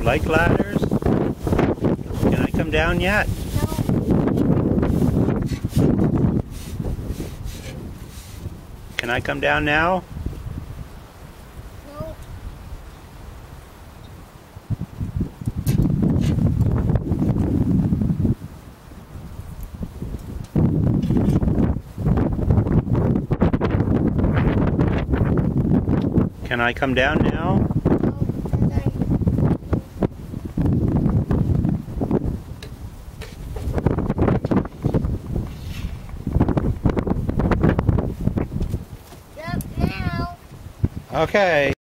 like ladders? Can I come down yet? Can I come down now? No. Can I come down now? Yep, now. Okay.